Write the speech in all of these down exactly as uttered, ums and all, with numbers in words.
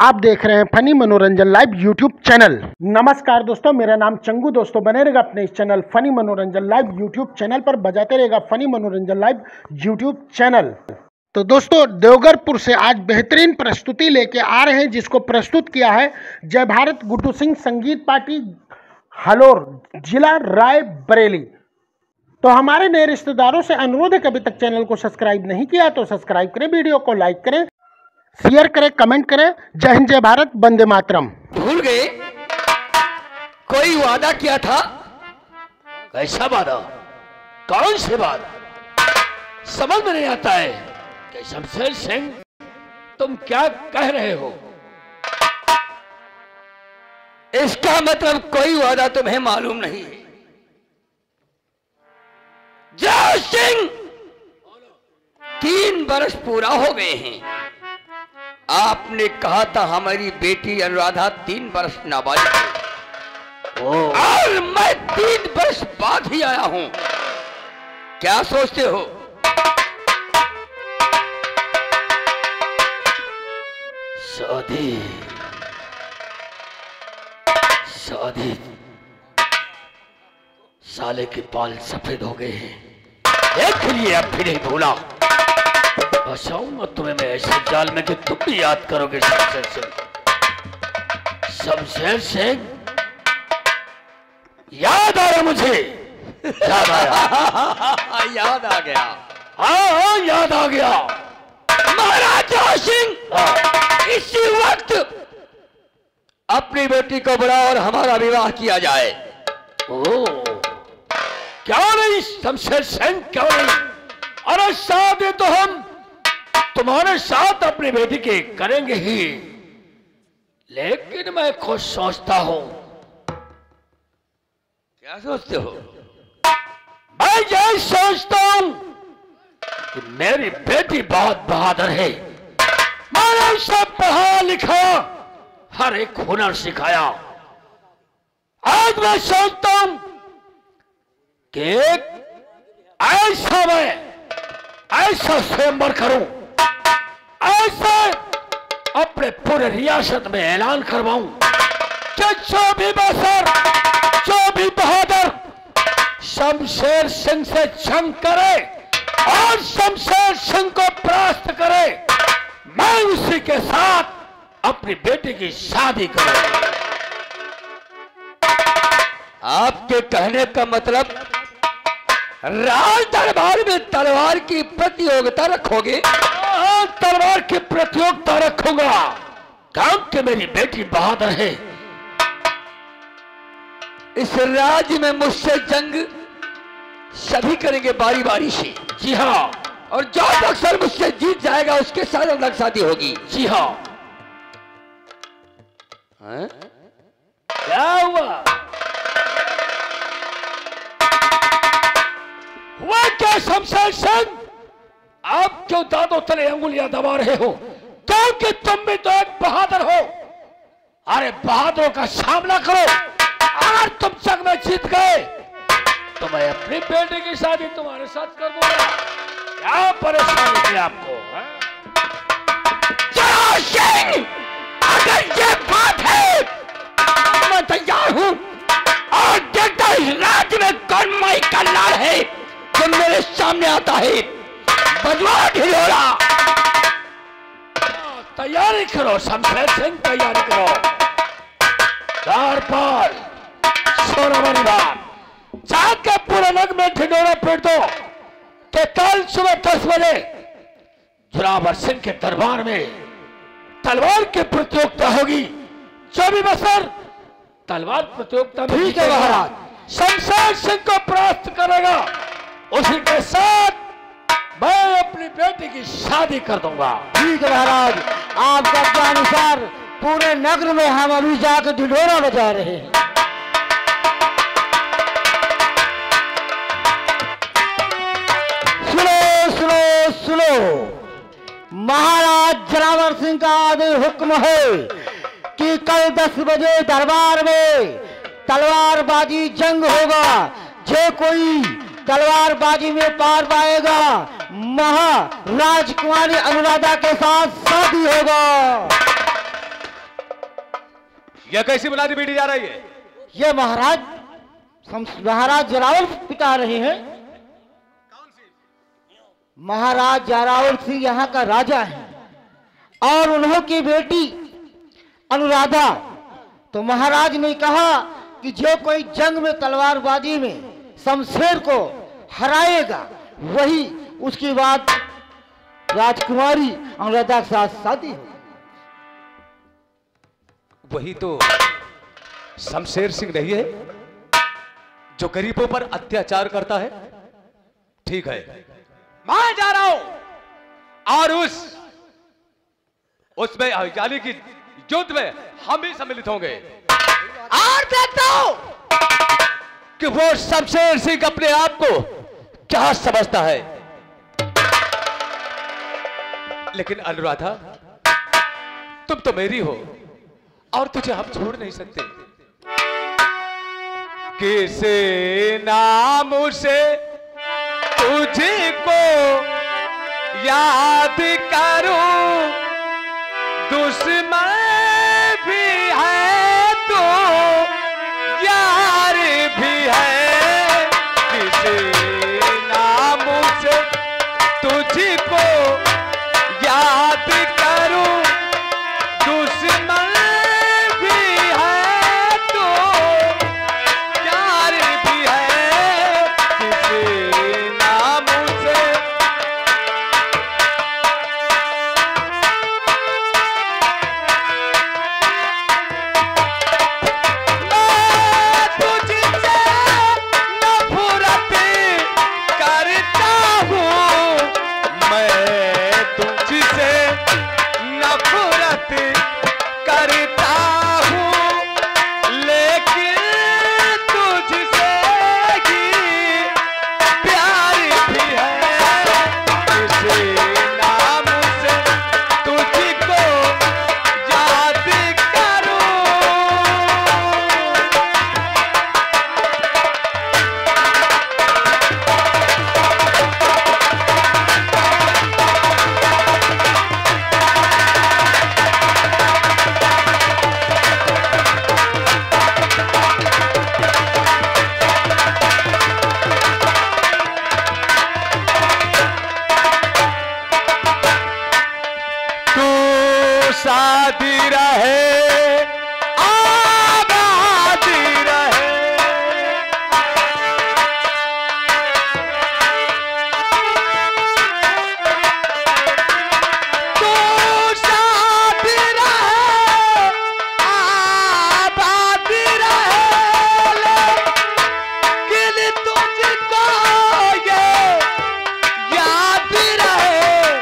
आप देख रहे हैं फनी मनोरंजन लाइव यूट्यूब चैनल। नमस्कार दोस्तों, मेरा नाम चंगू। दोस्तों बने रहेगा अपने इस चैनल फनी मनोरंजन लाइव यूट्यूब चैनल पर, बजाते रहेगा फनी मनोरंजन लाइव यूट्यूब चैनल। तो दोस्तों देवघरपुर से आज बेहतरीन प्रस्तुति लेके आ रहे हैं, जिसको प्रस्तुत किया है जय भारत गुड्डू सिंह संगीत पार्टी, हलोर, जिला रायबरेली। तो हमारे नए रिश्तेदारों से अनुरोध है कि अभी तक चैनल को सब्सक्राइब नहीं किया तो सब्सक्राइब करें, वीडियो को लाइक करें, शेयर करें, कमेंट करें। जय हिंद, जय भारत, वंदे मातरम। भूल गए कोई वादा किया था? कैसा वादा? कौन सी बात? समझ में नहीं आता है कि शमशेर सिंह तुम क्या कह रहे हो? इसका मतलब कोई वादा तुम्हें मालूम नहीं है। जय सिंह, तीन वर्ष पूरा हो गए हैं। आपने कहा था हमारी बेटी अनुराधा तीन वर्ष नाबालिग है, और मैं तीन वर्ष बाद ही आया हूं। क्या सोचते हो? शादी शादी साले के बाल सफेद हो गए हैं, देख लिए अब भी नहीं भूला। बचाऊं मैं तुम्हें मैं ऐसे जाल में कि तुम भी याद करोगे शमशेर सिंह। शमशेर सिंह याद आ रहा मुझे, याद आया याद आ गया। हाँ हाँ याद आ गया। महाराज सिंह, इसी वक्त अपनी बेटी को बुलाओ और हमारा विवाह किया जाए। ओ क्यों नहीं शमशेर सिंह, क्यों नहीं? अरे शादी तो हम तुम्हारे साथ अपनी बेटी के करेंगे ही, लेकिन मैं खुद सोचता हूं। क्या सोचते हो? मैं ये सोचता हूं कि मेरी बेटी बहुत बहादुर है। मैंने सब पढ़ा लिखा, हर एक हुनर सिखाया। आज मैं सोचता हूं कि ऐसा मैं ऐसा स्वयंवर करूं, ऐसा अपने पूरे रियासत में ऐलान करवाऊं कि जो भी बसर, जो भी बहादुर शमशेर सिंह से जंग करे और शमशेर सिंह को परास्त करे, मैं उसी के साथ अपनी बेटी की शादी करूं। आपके कहने का मतलब राज दरबार में तलवार की प्रतियोगिता रखोगे? हाँ, तलवार की प्रतियोगिता रखूंगा, क्योंकि मेरी बेटी बहादुर है। इस राज्य में मुझसे जंग सभी करेंगे बारी बारी से। जी हाँ, और जो अक्सर मुझसे जीत जाएगा उसके साथ अलग शादी होगी। जी हाँ। है? क्या हुआ? हुआ क्या शमशेर सिंह? आप क्यों दादों तले अंगुलियां दबा रहे हो? क्योंकि तुम भी तो एक बहादुर हो। अरे बहादुरों का सामना करो। अगर तुम जंग में जीत गए तो मैं अपनी बेटे की शादी तुम्हारे साथ कर दूंगा। क्या परेशानी थी आपको? जय सिंह, अगर ये बात है मैं तैयार हूं। और देखता इस राज्य में कौन माई का लाल है जो मेरे सामने आता है। बजवा ढिलोरा, तैयारी करो शमशेर सिंह, तैयारी करो। चार पाल सोलह बार जाके पूरे नग में ढिंडोरा पीट दो कि कल सुबह दस बजे जोरावर सिंह के दरबार में तलवार की प्रतियोगिता होगी। जो भी बसर तलवार प्रतियोगिता में ठीक है महाराज शमशेर सिंह को परास्त करेगा, उसी के साथ मैं अपनी बेटी की शादी कर दूंगा। ठीक है महाराज, आपका अनुसार पूरे नगर में हम अभी जाकर ढिंढोरा बजा रहे हैं। सुनो सुनो सुनो, महाराज जोरावर सिंह का आदेश हुक्म है कि कल दस बजे दरबार में तलवारबाजी जंग होगा। जो कोई तलवारबाजी में पार पाएगा महा राजकुमारी अनुराधा के साथ शादी होगा। यह कैसी बुलादी बीड़ी जा रही है? ये महाराज महाराज जरावल पिटा रहे हैं। महाराज जरावल सिंह यहाँ का राजा है और उन्हों की बेटी अनुराधा। तो महाराज ने कहा कि जो कोई जंग में तलवारबाजी में शमशेर को हराएगा वही उसकी बाद राजकुमारी अनुराधा के साथ शादी हो। वही तो शमशेर सिंह नहीं है जो गरीबों पर अत्याचार करता है? ठीक है, मैं जा रहा हूं और उस उसमें यानी कि युद्ध में हम भी सम्मिलित होंगे और देखता हूं कि वो शमशेर सिंह अपने आप को क्या समझता है। लेकिन अनुराधा, तुम तो मेरी हो और तुझे हम छोड़ नहीं सकते। किसे नाम से तुझको याद करूं, दुश्मन भी है तो यार भी है। किसे नाम से तुझको याद करूं, दुश्मन शादी रहे आबादी रहे। तू शादी रहे आबादी रहे, लेकिन तुझको ये याद रहे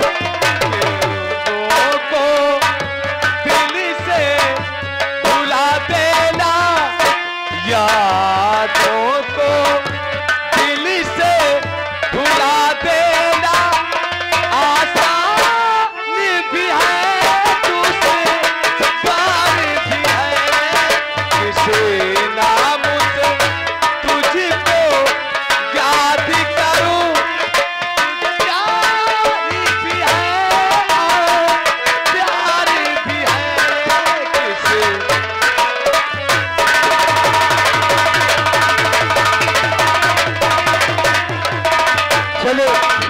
यादों को दिल से भुला देना। आसान भी है तुझसे पार भी है। किसी नाम से तुझको याद करूं, याद भी है और प्यार भी है। किसी चलो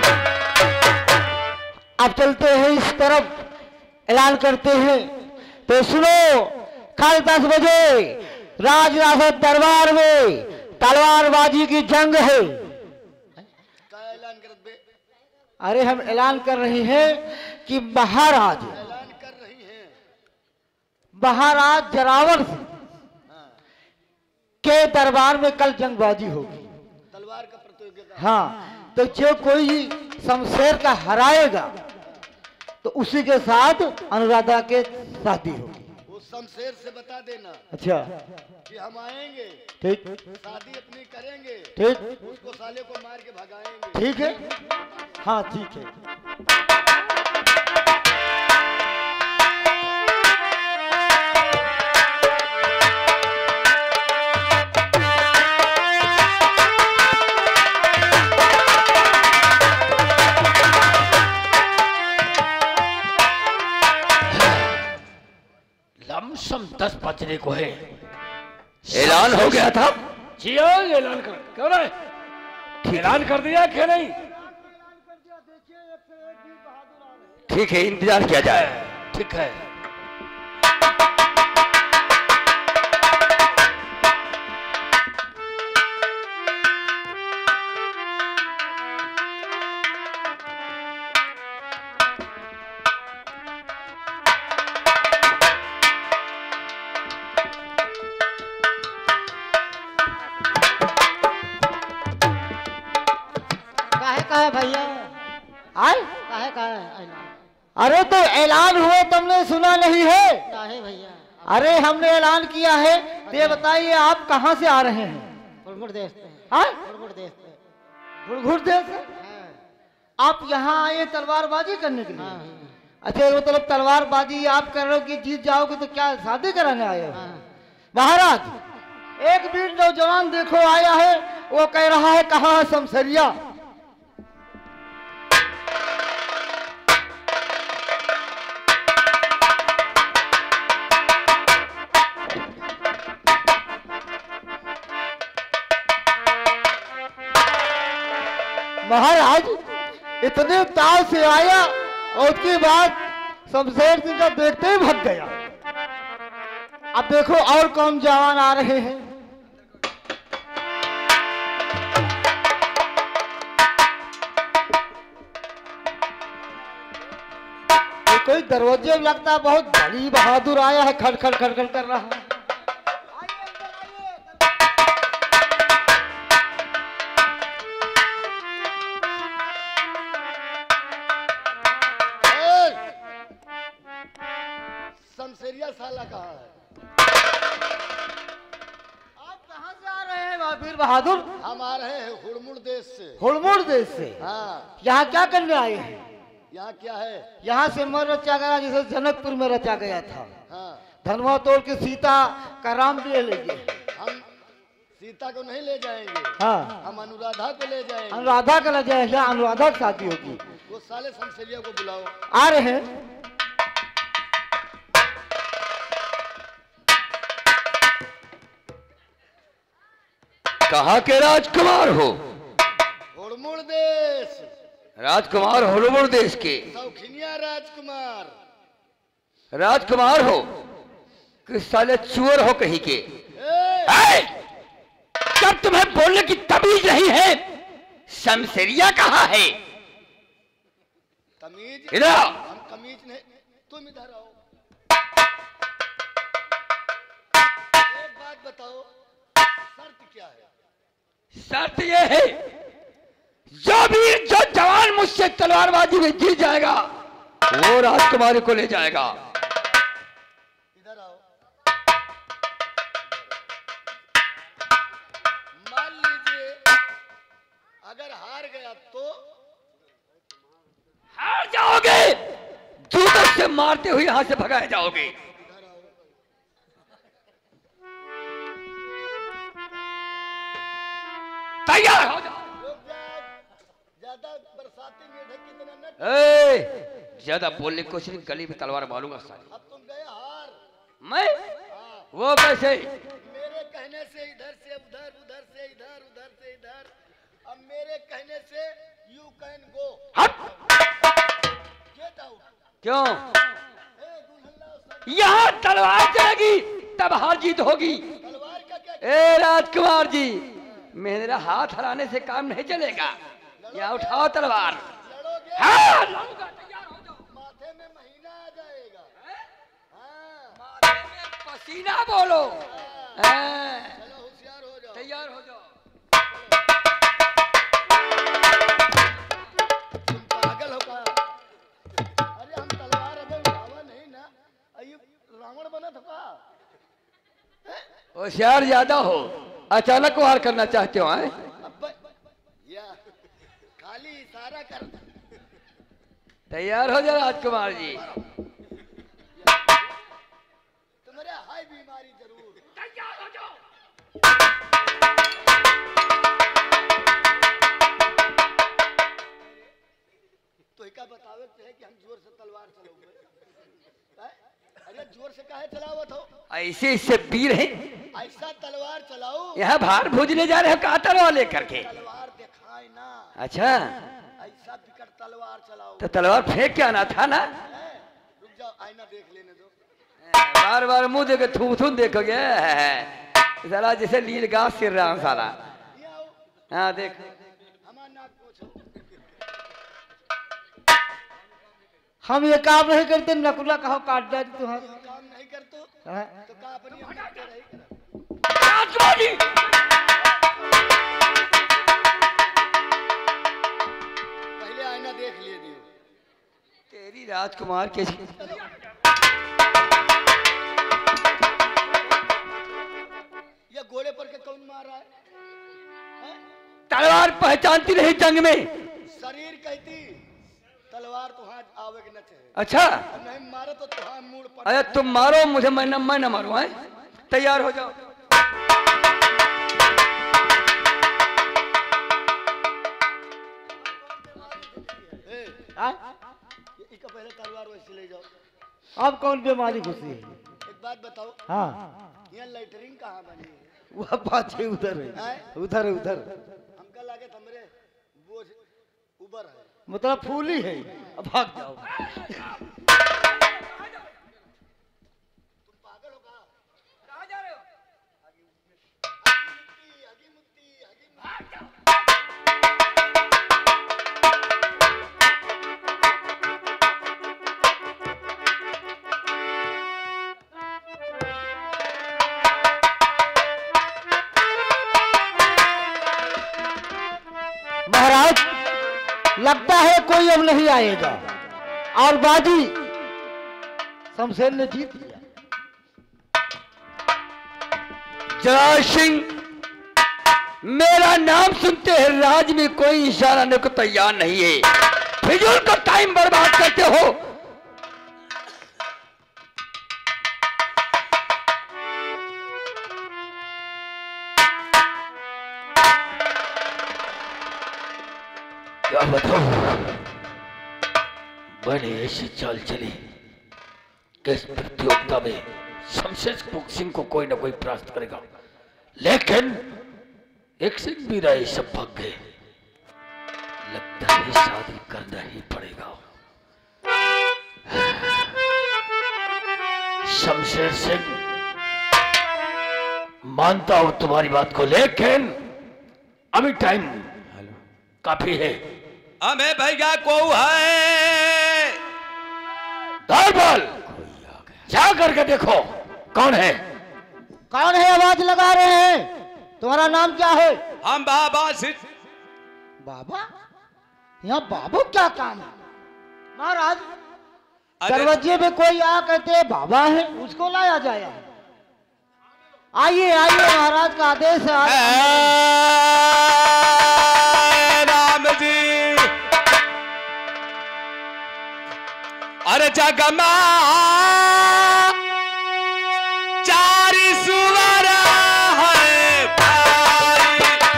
अब चलते हैं इस तरफ, ऐलान करते हैं। तो सुनो, कल दस बजे राजरासत दरबार में तलवारबाजी की जंग है। ऐलान कर दे। अरे हम ऐलान कर रहे हैं कि महाराज ऐलान कर रही हैं महाराज जरावर के दरबार में कल जंगबाजी होगी। तलवार का प्रतियोगिता। हाँ, तो जो कोई शमशेर का हराएगा तो उसी के साथ अनुराधा के शादी होगी। वो शमशेर से बता देना अच्छा, कि हम आएंगे, ठीक शादी अपनी करेंगे, ठीक उसको साले को मार के भगाएंगे। ठीक है, हाँ ठीक है। लमसम दस बजने को है। ऐलान हो गया था। जी हाँ, ऐलान कर क्यों नहीं ऐलान कर दिया कि नहीं? ठीक है, इंतजार किया जाए। ठीक है। काहे काहे भैया आए काहे काहे ऐलान? अरे तो ऐलान हुआ तुमने सुना नहीं है? काहे भैया? अरे हमने ऐलान किया है। ये बताइए आप कहाँ से आ रहे हैं? गुड़गुड़ देश से। हाँ गुड़गुड़ देश से। गुड़गुड़ देश से? आप यहाँ आए तलवारबाजी करने के लिए? अच्छा मतलब तलवारबाजी आप कर रहे हो कि जीत जाओगे तो क्या शादी कराने आए हो? महाराज एक वीर नौजवान देखो आया है, वो कह रहा है कहाँ है शमशेरिया? महाराज इतने ताव से आया और उसके बाद शमशेर सिंह का देखते ही भाग गया। अब देखो और कौन जवान आ रहे हैं। ये कोई दरवाजे में लगता है बहुत बड़ी बहादुर आया है, खड़ खड़ खड़ खड़ कर रहा है। शमशेरिया साला कहाँ है? आप कहाँ से आ रहे हैं वीर बहादुर? हम आ रहे हैं हुड़मुड़ देश से। हुड़मुड़ देश से? हाँ। यहाँ क्या करने आए हैं? यहाँ क्या है? यहाँ से मर रचा गया जैसे जनकपुर में रचा गया था। हाँ। धनवा तोड़ के सीता का राम ले लेंगे। हम सीता को नहीं ले जाएंगे। हाँ। हम अनुराधा को ले जाएंगे। अनुराधा का ले जाएंगे, अनुराधा की शादी होगी। वो साले शमशेरिया को बुलाओ। आ रहे हैं। कहाँ के राजकुमार हो? हुड़मुड़ देश। राजकुमार हुड़मुड़ देश के? शौखिनिया राजकुमार। राजकुमार हो कि साले चुअर हो कहीं के? ए! जब तुम्हें बोलने की तमीज नहीं है, शमशेरिया कहाँ है? तमीज? इधर आओ। हम तमीज नहीं, तुम इधर आओ। एक बात बताओ, शर्त क्या है? शर्त यह है, जो वीर जो जवान मुझसे तलवारबाजी में जीत जाएगा वो राजकुमारी को ले जाएगा। इधर आओ। मान लीजिए अगर हार गया तो? हार जाओगे, जूतों से मारते हुए यहां से भगाए जाओगे। इधर आओ। तैयार हो जाओ। रुक जाओ, ज्यादा बरसाती मेढक की तरह न। ए, ज्यादा बोलने की कोशिश, गली में तलवार मारूंगा साली। अब तुम गए हार। मैं? हाँ। वो कैसे? मेरे कहने से इधर से उधर, उधर से इधर, उधर से इधर। अब मेरे कहने से यू कैन गो। हट। Get out. क्यों? ए दुल्हन लाओ। यहाँ तलवार चलेगी तब हार जीत होगी। तलवार का क्या? ए राजकुमार जी, मेरा हाथ हराने से काम नहीं चलेगा। या उठाओ तलवार। लड़ोगे? हाँ, लड़ूंगा। तैयार हो जाओ। माथे में महीना आ जाएगा। हाँ। माथे में पसीना बोलो। हाँ, चलो होशियार हो जाओ। तैयार हो जाओ। तुम पागल हो का? अरे हम तलवार अबे उठावा नहीं ना। अयो रावण बना था का? होशियार ज्यादा हो, अचानक वार करना चाहते हो? हैं? अब या खाली इशारा कर। तैयार हो जाओ राजकुमार जी। तुम्हारे हाई बीमारी जरूर। तैयार हो जाओ। तो एक बतावे थे कि हम जोर से तलवार चलोगे। हैं? अरे जोर से काहे चलावत हो? ऐसे इससे वीर है। ऐसा तलवार चलाओ। यहाँ भार भूजने जा रहे हो कहा तलवार लेकर के? तलवार दिखाए ना। अच्छा ऐसा बिकट तलवार चलाओ। तो तलवार फेंक के आना था ना। रुक जाओ, आईना देख लेने दो। बार बार मुंह देखे थू थू देखोगे साला, जैसे लील घास सिर रहा हूँ साला। ये आओ, हाँ देख हमार नाक पूछो। हम ये काम नहीं करते, नकुला कहो काट डाली तुम्हारी। काम नहीं कर तो हाँ? तो का अपनी हम करते रही करा। पहले आईना देख लिए दियो। तेरी राजकुमार के ये घोड़े पर के कौन मार रहा है? हैं? तलवार पहचानती नहीं जंग में। शरीर कहती तलवार तुहां आवे के न चाहे। अच्छा और नहीं मारे तो तुहां मूड पर। अरे तुम मारो मुझे, मैं न मैं न मारू। है तैयार हो जाओ। ए, हाँ? ये इसका पहले तलवार वैसे ले जाओ। अब कौन बीमारी घुसी है? एक बात बताओ, हाँ यहाँ लेटरिन कहाँ बनी है? वह बात है, उधर है, हैं? उधर है, उधर। हमका लागे हमरे बोझ उबर है। मतलब फूली है। अब भाग जाओ। तुम पागल हो कहाँ? कहाँ जा रहे हो? आगे मुक्ति, आगे मुक्ति, आगे मुक्ति। महाराज लगता है कोई अब नहीं आएगा, और बाजी शमशेर ने जीत लिया। जय सिंह, मेरा नाम सुनते हैं राज में कोई इशारा करने को तैयार नहीं है। फिजूल का टाइम बर्बाद करते हो। क्या बताओ, मैंने ऐसी चाल चली कि इस प्रतियोगिता में शमशेर सिंह को कोई ना कोई परास्त करेगा, लेकिन एक सिंह भी रहे, सब भाग गए। लगता है शादी करना ही पड़ेगा। शमशेर सिंह, मानता हूं तुम्हारी बात को, लेकिन अभी टाइम काफी है। हमें भैया को है दरबार जा करके देखो कौन है। कौन है? आवाज लगा रहे हैं। तुम्हारा नाम क्या है? हम बाबा सिद्ध। बाबा? यहाँ बाबू क्या काम है? महाराज अरे- दरवाजे में कोई आ कहते बाबा है, उसको लाया जाए। आइए आइए, महाराज का आदेश है। ए, राम जी, अरे जगमा चारी सुवरा है भाई।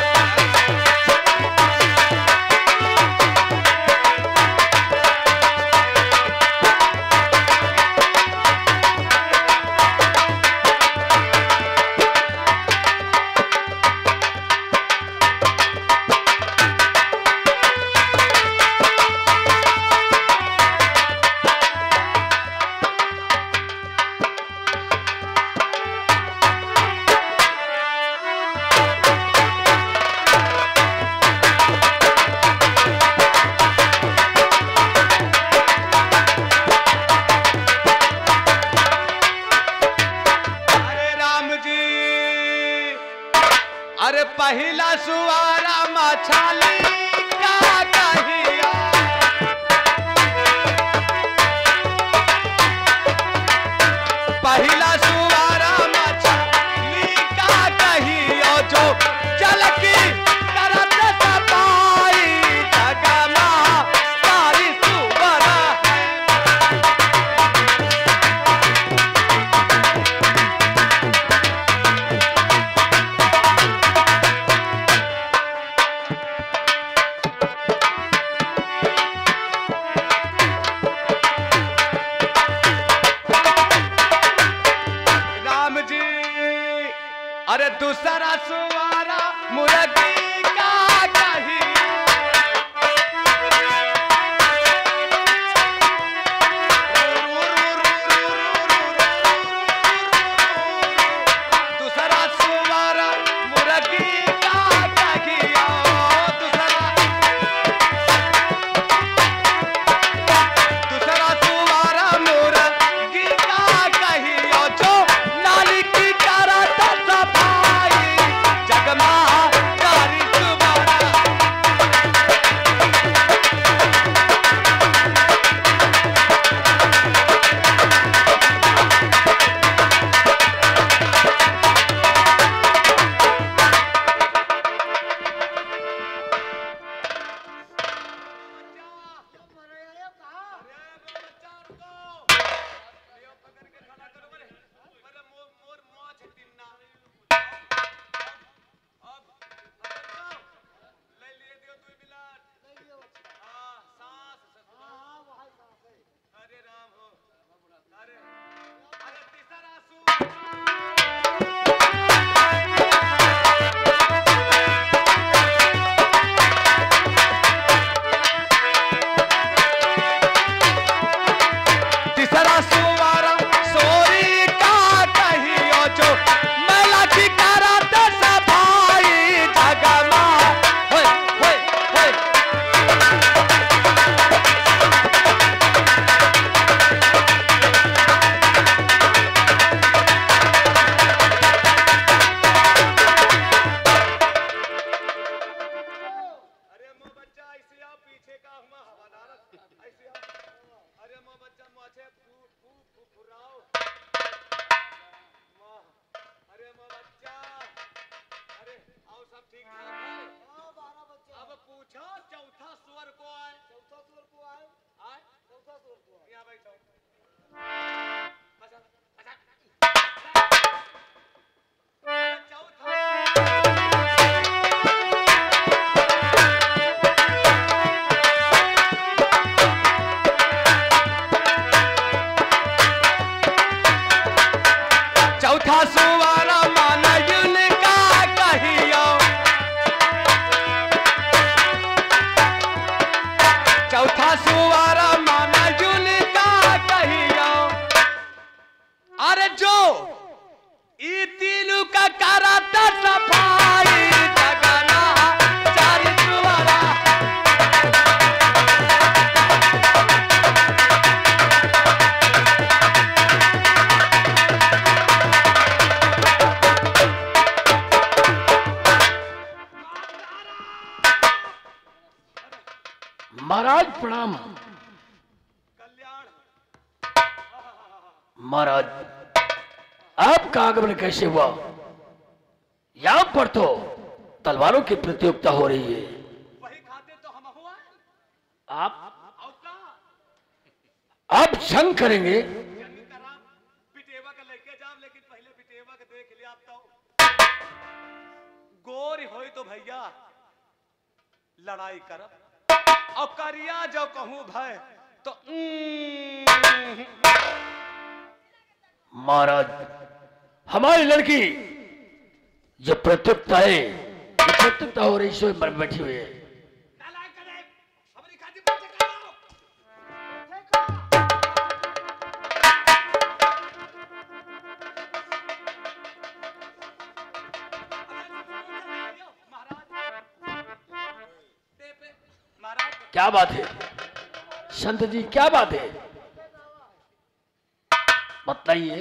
अरे पहला सुवारा मछली का कहिया, पहला सुवारा मछली का कहिया, जो जल की करत सफाई जगमा सारी सुवरा है। अरे दूसरा सुवारा मुर्गी का कही दूसरा सुवारा मुर्गी का कहियो दूसरा दूसरा सुवारा मुर्गी का कहियो जो नाली की करत सफाई जगमा कारी सुवारा तीसरा सुवारा सोरी का कहियो जो मैला की करत सफाई जगमा होय होय होय अरे मो बच्चा ऐसे आओ पीछे का हुआ हवादार ऐसे आओ अरे मो बच्चा मुझे फू फू फू फुराओ मो अरे मो बच्चा अरे आओ सब ठीक ठाक है हाँ बारह बच्चे अब पूछो चौथा स्वर को आए चौथा स्वर को आए आए चौथा स्वर को आए यहाँ बैठो अच्छा अच्छा चौथा चौथा सुवारा माना युन का कहियो चौथा सुवारा माना युन का कहियो अरे जो ई तीनों का करत सफाई जगना चार सुवारा महाराज प्रणाम। कल्याण महाराज आपका आगमन कैसे हुआ? यहाँ पर तो तलवारों की प्रतियोगिता हो रही है। वही खाते तो हम हुआ आप और का आप जंग करेंगे? जंग करा पिटेवा का लेके जाओ लेकिन पहले पिटेवा का देख लिया आप तो गोरी होई तो भैया लड़ाई करब और करिया जो कहूं भय तो उम्म, महाराज हमारी लड़की जो प्रतियोगिता है ये प्रतियोगिता हो रही है इसमें मर बैठी हुई है। नालायक करे हमारी खाती पर चढ़ाओ महाराज क्या बात है संत जी, क्या बात है बताइए।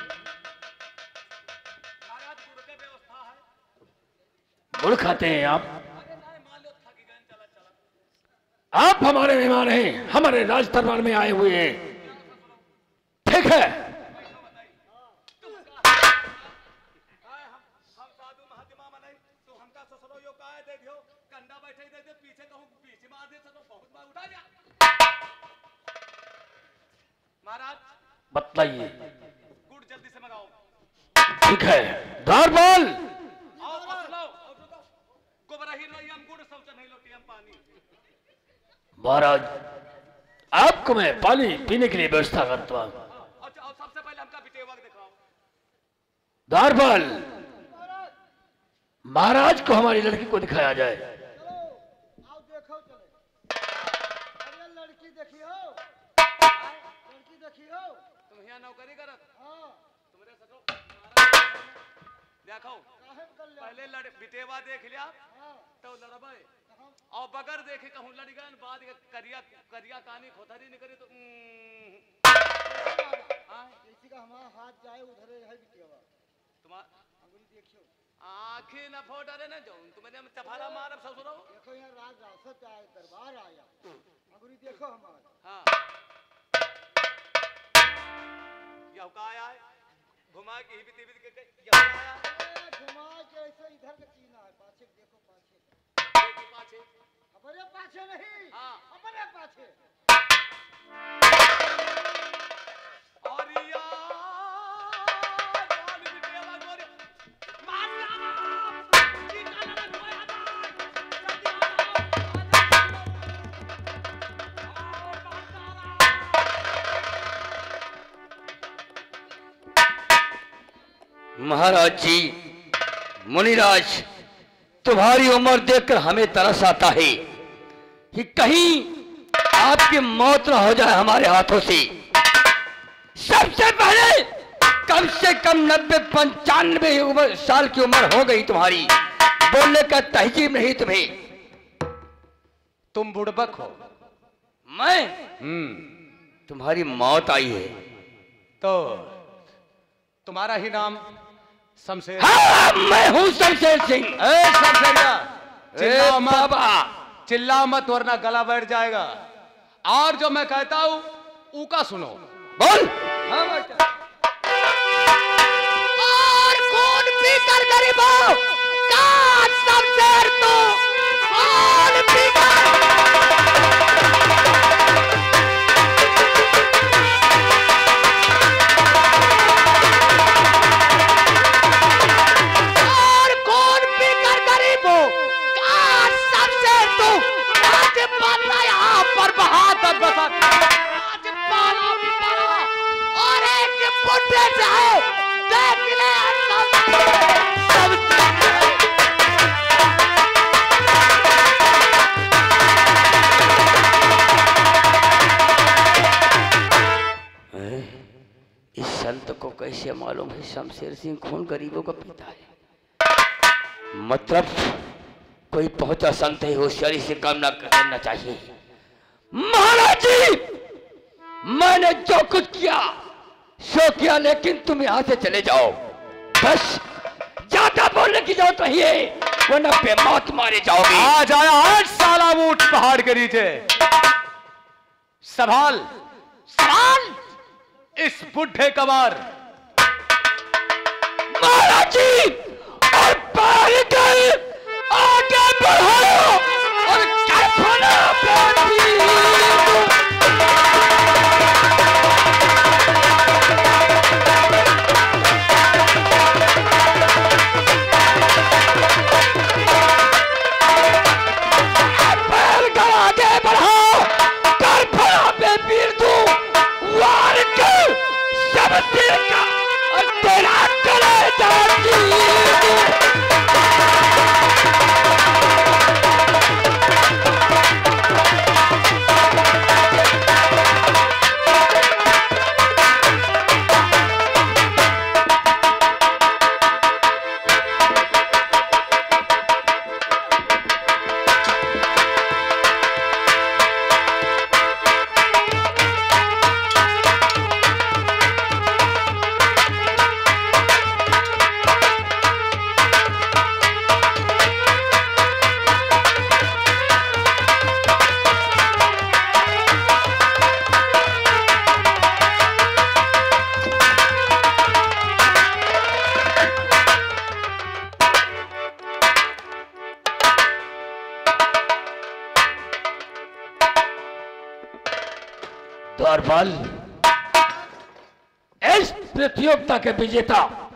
महाराज गुड़ के व्यवस्था है गुड़ खाते हैं आप? अरे नहीं मान लो थक गए चला चला आप हमारे मेहमान हैं, हमारे राज दरबार में आए हुए हैं, ठीक है? हम साधु महात्मा मनाई तो हमका ससुरो यो काय दे दियो कंडा बैठे दे दे पीछे कहूं पीछे में आधे से तो बहुत बार उठा जा महाराज बताइए। गुड़ जल्दी से मंगाओ ठीक है द्वार बोल। आओ फसलो गोबराही रही हम गुड़ सब नहीं लोटी हम पानी महाराज आपको मैं पानी पीने के लिए व्यवस्था करता हूँ। अच्छा और सबसे पहले हमका बिटेवा दिखाओ द्वार बोल। महाराज को हमारी लड़की को दिखाया जाए। चलो आओ देखो चले। अरे लड़की देखियो, लड़की देखियो। तुम यहाँ नौकरी करत? हाँ तुमरे ससुर देखो काहे कर ले। पहले लड़ बिटेवा देख लिया हाँ तो लड़बे कहाँ और बगर देखे कहूँ लड़ गए बाद के करिया करिया कानी खोथरी निकली तो उम्म, हाँ, जैसे का हमारा हाथ जाए उधर है बिटियावा। तुम्हार अंगुली देखियो, आँखें न फोड़ अरे न जाऊँ तुम्हें चफारा मारब ससुरो। देखो यहाँ राज रासत आए, दरबार आया। अंगुली देखो हमारा। हाँ यह का आया है घुमा के हिबित हिबित के के- यह का आया है ए, घुमा के ऐसे इधर का चीना है। पाछे देखो पाछे। देखी पाछे अपने पाछे नहीं, हाँ। अपने पाछे। और या जान बिटेवा गोरे मार डाला चीता ना खोया जाए जल्दी आओ और मार डाला। महाराज जी, मुनिराज, तुम्हारी उम्र देखकर हमें तरस आता है कि कहीं आपकी मौत न हो जाए हमारे हाथों से। सबसे पहले कम से कम नब्बे पंचानवे उम्र साल की उम्र हो गई तुम्हारी, बोलने का तहजीब नहीं तुम्हें। तुम बुड़बक हो। मैं हम्म तुम्हारी मौत आई है। तो तुम्हारा ही नाम शमशेर। हाँ, मैं हूं शमशेर सिंह। ए शमशेरिया, चिल्ला ए मत बाबा, चिल्ला मत वरना गला बैठ जाएगा। और जो मैं कहता हूं ऊका सुनो। बोल। हाँ बेटा। और कौन पी कर गरीबों का शमशेर तो कौन पी कर और कौन पी कर गरीबों का शमशेर तो आज पाला यहाँ पर बहादुर बसा आज पाला भी पड़ा और एक बुढ़े जाए देख ले सब इस संत को कैसे मालूम है शमशेर सिंह खून गरीबों का पीता है? मतलब कोई पहुंचा संत है, होशियारी से काम ना करना चाहिए। महाराज जी, मैंने जो कुछ किया सो किया, लेकिन तुम यहां से चले जाओ। बस ज्यादा बोलने की जरूरत नहीं है, वरना बेमौत मारे जाओगे। आज आया आठ साला ऊंट पहाड़ के नीचे। संभाल सवाल इस बुढ़े कमार। महाराज जी, और पार कर आगे बढ़ो और कारखाना पे पार कर आगे बढ़ो, कारखाना पे पीर दो वार कर सब सिर का और तेरा करे जाती। द्वारपाल, इस प्रतियोगिता के विजेता